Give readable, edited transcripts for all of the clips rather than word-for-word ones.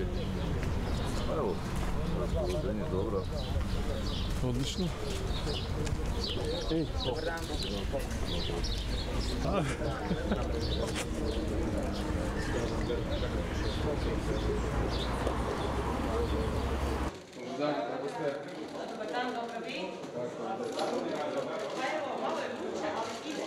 Pa evo, raspoloženje je dobro. Odlično. Dobar dan. Dobar dan, dobro vi? Pa evo, malo je vruće, ali ide.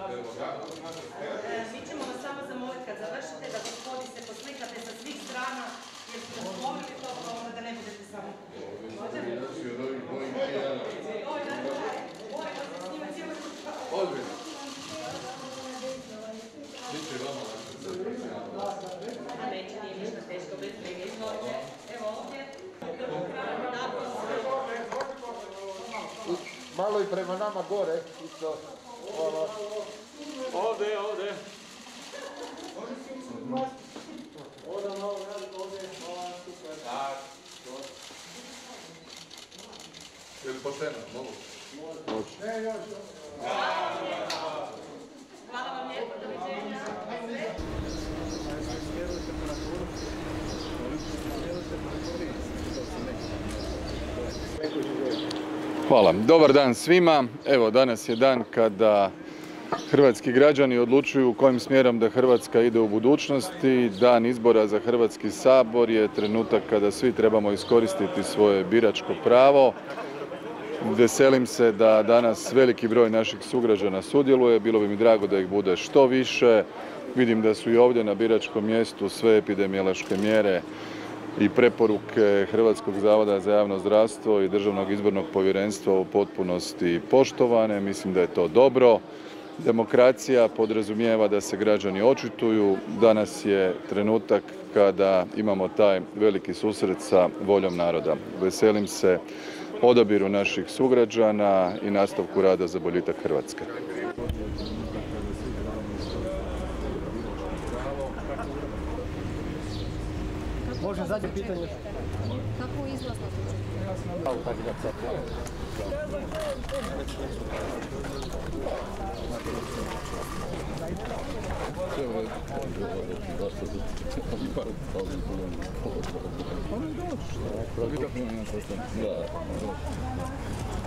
Mi ćemo vas samo zamoliti kad završite da gospodi se poslikate sa svih strana, jer ste razgovorili to, pa onda da ne budete samo. A neće, nije ništa teško, bez brige, izvolite. Evo ovdje. Malo i prema nama gore, isto. Ovdje. Je li pošteno? Mogu? Hvala vam lijepo, doviđenja. Hvala. Dobar dan svima. Evo, danas je dan kada hrvatski građani odlučuju kojim smjerom da Hrvatska ide u budućnosti. Dan izbora za Hrvatski sabor je trenutak kada svi trebamo iskoristiti svoje biračko pravo. Veselim se da danas veliki broj naših sugrađana sudjeluje. Bilo bi mi drago da ih bude što više. Vidim da su i ovdje na biračkom mjestu sve epidemiološke mjere i preporuke Hrvatskog zavoda za javno zdravstvo i Državnog izbornog povjerenstva u potpunosti poštovane. Mislim da je to dobro. Demokracija podrazumijeva da se građani očituju. Danas je trenutak kada imamo taj veliki susret sa voljom naroda. Veselim se odabiru naših sugrađana i nastavku rada za boljitak Hrvatske. Može zadnje pitanje? Kako izlazno Da.